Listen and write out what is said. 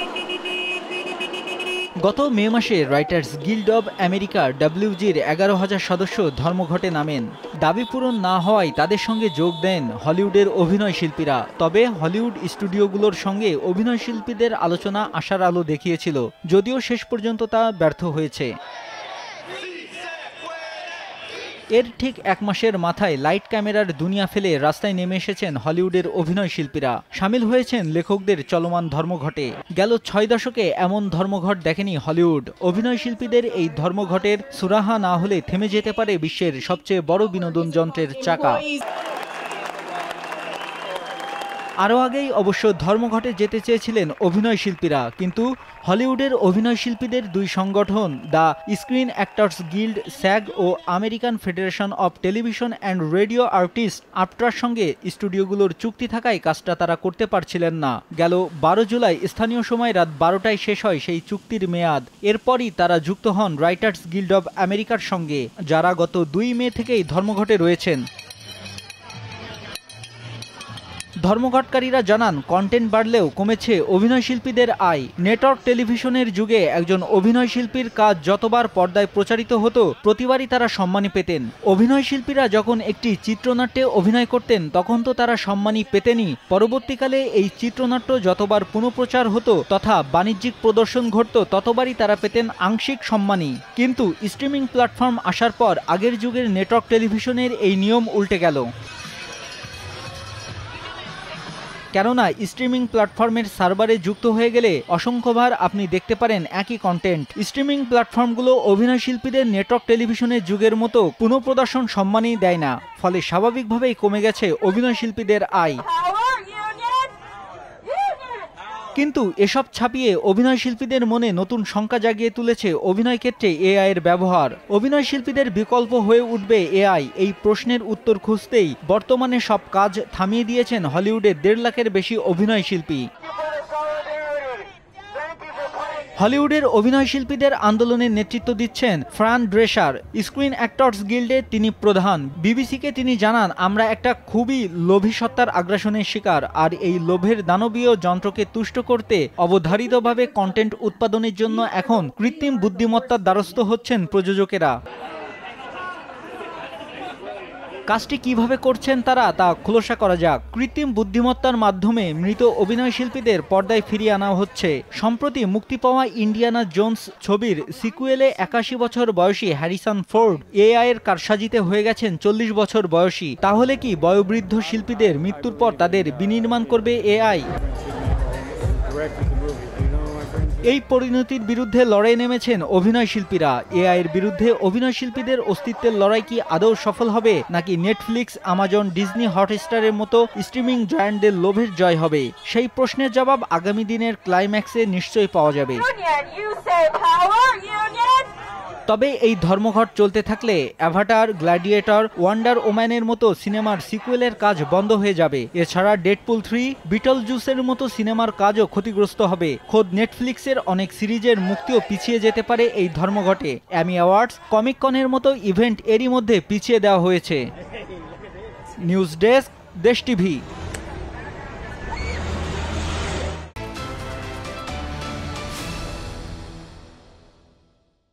গত মে মাসে writers guild of আমেরিকার WG'র 11,000 সদস্য ধর্মঘটে নামেন। দাবি পূরণ না হওয়ায় তাদের সঙ্গে যোগ দেন হলিউডের অভিনয় শিল্পীরা। তবে হলিউড স্টুডিওগুলোর সঙ্গে অভিনয় শিল্পীদের আলোচনা আশার আলো দেখিয়েছিল, যদিও শেষ পর্যন্ত তা ব্যর্থ হয়েছে। এর ঠিক এক মাসের মাথায় লাইট ক্যামেরার দুনিয়া ফেলে রাস্তায় নেমে এসেছেন হলিউডের অভিনয় শিল্পীরা। সামিল হয়েছেন লেখকদের চলমান ধর্মঘটে। গেল 6 দশকে এমন ধর্মঘট দেখেনি হলিউড। অভিনয় শিল্পীদের এই ধর্মঘটের সুরাহা না হলে থেমে যেতে পারে বিশ্বের সবচেয়ে বড় বিনোদন যন্ত্রের চাকা। আরও আগেই অবশ্য ধর্মঘটে যেতে চেয়েছিলেন অভিনয় শিল্পীরা, কিন্তু হলিউডের অভিনয় শিল্পীদের দুই সংগঠন the screen actors guild SAG ও American federation of television and radio artist AFTRAর সঙ্গে স্টুডিওগুলোর চুক্তি থাকায় কাজটা তারা করতে পারছিলেন না। গেল 12 জুলাই স্থানীয় সময় রাত 12টায় শেষ হয় সেই চুক্তির মেয়াদ। এরপরই তারা যুক্ত হন রাইটার্স গিল্ড অব আমেরিকার সঙ্গে, যারা গত 2 মে থেকেই ধর্মঘটে রয়েছেন। ধর্মঘটকারীরা জানান, কন্টেন্ট বাড়লেও কমেছে অভিনয় শিল্পীদের আয়। নেটওয়ার্ক টেলিভিশনের যুগে একজন অভিনয় শিল্পীর কাজ যতবার পর্দায় প্রচারিত হতো, প্রতিবারই তারা সম্মানী পেতেন। অভিনয় শিল্পীরা যখন একটি চিত্রনাট্যে অভিনয় করতেন, তখন তো তারা সম্মানী পেতেনই। পরবর্তীকালে এই চিত্রনাট্য যতবার পুনঃপ্রচার হতো তথা বাণিজ্যিক প্রদর্শন ঘটত, ততবারই তারা পেতেন আংশিক সম্মানী। কিন্তু স্ট্রিমিং প্ল্যাটফর্ম আসার পর আগের যুগের নেটওয়ার্ক টেলিভিশনের এই নিয়ম উল্টে গেল। কেননা স্ট্রিমিং প্ল্যাটফর্মের সার্ভারে যুক্ত হয়ে গেলে অসংখ্যবার আপনি দেখতে পারেন একই কন্টেন্ট। স্ট্রিমিং প্ল্যাটফর্মগুলো অভিনয় শিল্পীদের নেটওয়ার্ক টেলিভিশনের যুগের মতো পুনঃপ্রদর্শন সম্মানই দেয় না, ফলে স্বাভাবিকভাবেই কমে গেছে অভিনয় শিল্পীদের আয়। কিন্তু এসব ছাপিয়ে অভিনয় শিল্পীদের মনে নতুন শঙ্কা জাগিয়ে তুলেছে অভিনয় ক্ষেত্রে AI এর ব্যবহার। অভিনয় শিল্পীদের বিকল্প হয়ে উঠবে AI, এই প্রশ্নের উত্তর খুঁজতেই বর্তমানে সব কাজ থামিয়ে দিয়েছেন হলিউডের 1.5 লাখের বেশি অভিনয় শিল্পী। হলিউডের অভিনয় শিল্পীদের আন্দোলনের নেতৃত্ব দিচ্ছেন ফ্রান ড্রেসার। স্ক্রিন অ্যাক্টরস গিল্ডে তিনি প্রধান। বিবিসিকে তিনি জানান, আমরা একটা খুবই লোভী সত্তার আগ্রাসনের শিকার, আর এই লোভের দানবীয় যন্ত্রকে তুষ্ট করতে অবধারিতভাবে কন্টেন্ট উৎপাদনের জন্য এখন কৃত্রিম বুদ্ধিমত্তার দ্বারস্থ হচ্ছেন প্রযোজকেরা। কাজটি কিভাবে করছেন তারা, তা খোলসা করা যাক। কৃত্রিম বুদ্ধিমত্তার মাধ্যমে মৃত অভিনয় শিল্পীদের পর্দায় ফিরিয়ে আনা হচ্ছে। সম্প্রতি মুক্তি পাওয়া ইন্ডিয়ানা জোন্স ছবির সিকুয়েলে 81 বছর বয়সী হ্যারিসন ফোর্ড AI এর কারসাজিতে হয়ে গেছেন 40 বছর বয়সী। তাহলে কি বয়োবৃদ্ধ শিল্পীদের মৃত্যুর পর তাদের বিনির্মাণ করবে AI? এই পরিণতির বিরুদ্ধে লড়াই নেমেছেন অভিনয় শিল্পীরা। AI এর বিরুদ্ধে অভিনয় শিল্পীদের অস্তিত্বের লড়াই কি আদৌ সফল হবে, নাকি নেটফ্লিক্স, আমাজন, ডিজনি, হটস্টারের মতো স্ট্রিমিং জায়ান্টদের লোভের জয় হবে? সেই প্রশ্নের জবাব আগামী দিনের ক্লাইম্যাক্সে নিশ্চয়ই পাওয়া যাবে। তবে এই ধর্মঘট চলতে থাকলে অ্যাভাটার, গ্ল্যাডিয়েটর, ওয়ান্ডার ওম্যানের মতো সিনেমার সিকুয়েলের কাজ বন্ধ হয়ে যাবে। এছাড়া ডেডপুল 3, বিটলজুসের মতো সিনেমার কাজও ক্ষতিগ্রস্ত হবে। খোদ নেটফ্লিক্সের অনেক সিরিজের মুক্তিও পিছিয়ে যেতে পারে এই ধর্মঘটে। অ্যামি অ্যাওয়ার্ডস, কমিক কনের মতো ইভেন্ট এরই মধ্যে পিছিয়ে দেওয়া হয়েছে। News desk, Desh TV.